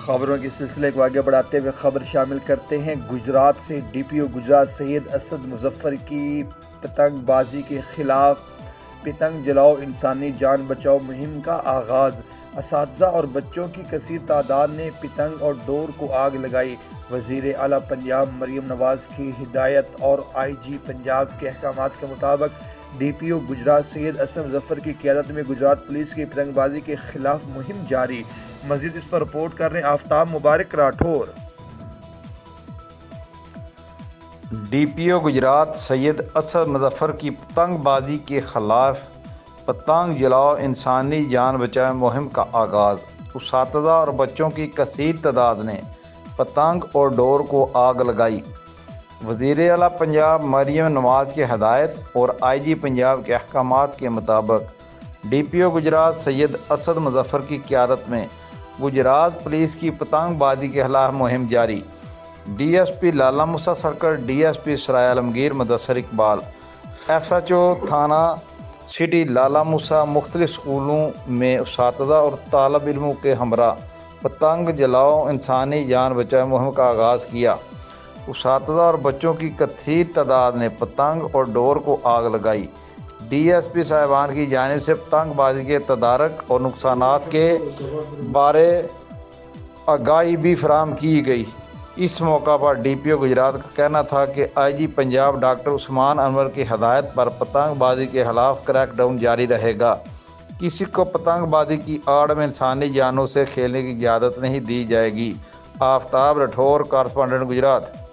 खबरों के सिलसिले को आगे बढ़ाते हुए खबर शामिल करते हैं। गुजरात से डीपीओ गुजरात सैयद असद मुजफ्फर की पतंगबाजी के खिलाफ पतंग जलाओ इंसानी जान बचाओ मुहिम का आगाज़। असातिज़ा और बच्चों की कसीर तादाद ने पतंग और डोर को आग लगाई। वज़ीर आला पंजाब मरीम नवाज़ की हिदायत और IG पंजाब के अहकाम के मुताबिक डीपीओ गुजरात सैयद असद मुजफ्फर की क़यादत में गुजरात पुलिस की पतंगबाजी के खिलाफ मुहिम जारी। मज़ीद इस पर रिपोर्ट कर रहे हैं आफ्ताब मुबारक राठौर। डीपीओ गुजरात सैयद असद मुजफ्फर की पतंगबाजी के खिलाफ पतंग जलाओ इंसानी जान बचाओ मुहिम का आगाज़। उसातिज़ा और बच्चों की कसीर तादाद ने पतंग और डोर को आग लगाई। वज़ीर आला पंजाब मरीम नवाज़ की हदायत और IG पंजाब के अहकामात के मुताबिक डीपीओ गुजरात सैयद असद मुजफ्फर की क़यादत में गुजरात पुलिस की पतंगबाजी के खिलाफ मुहिम जारी। DSP Lala Musa circle, DSP Sarai Alamgir Mudassar Iqbal, SHO थाना सिटी लाला मूसा मुख्तलिफ स्कूलों में उसातिज़ा और तालब इल्मों के हमरा पतंग जलाओ इंसानी जान बचाओ मुहिम का आगाज़ किया। उसातिज़ा और बच्चों की कसीर तादाद ने पतंग और डोर को आग लगाई। DSP साहिबान की जानिब से पतंगबाजी के तदारक और नुकसानात के बारे आगाही भी फराहम की गई। इस मौका पर DPO गुजरात का कहना था कि IG पंजाब डॉक्टर उस्मान अनवर की हदायत पर पतंगबाजी के खिलाफ क्रैकडाउन जारी रहेगा। किसी को पतंगबाजी की आड़ में इंसानी जानों से खेलने की इजाज़त नहीं दी जाएगी। आफ्ताब राठौर, कॉरेस्पॉन्डेंट गुजरात।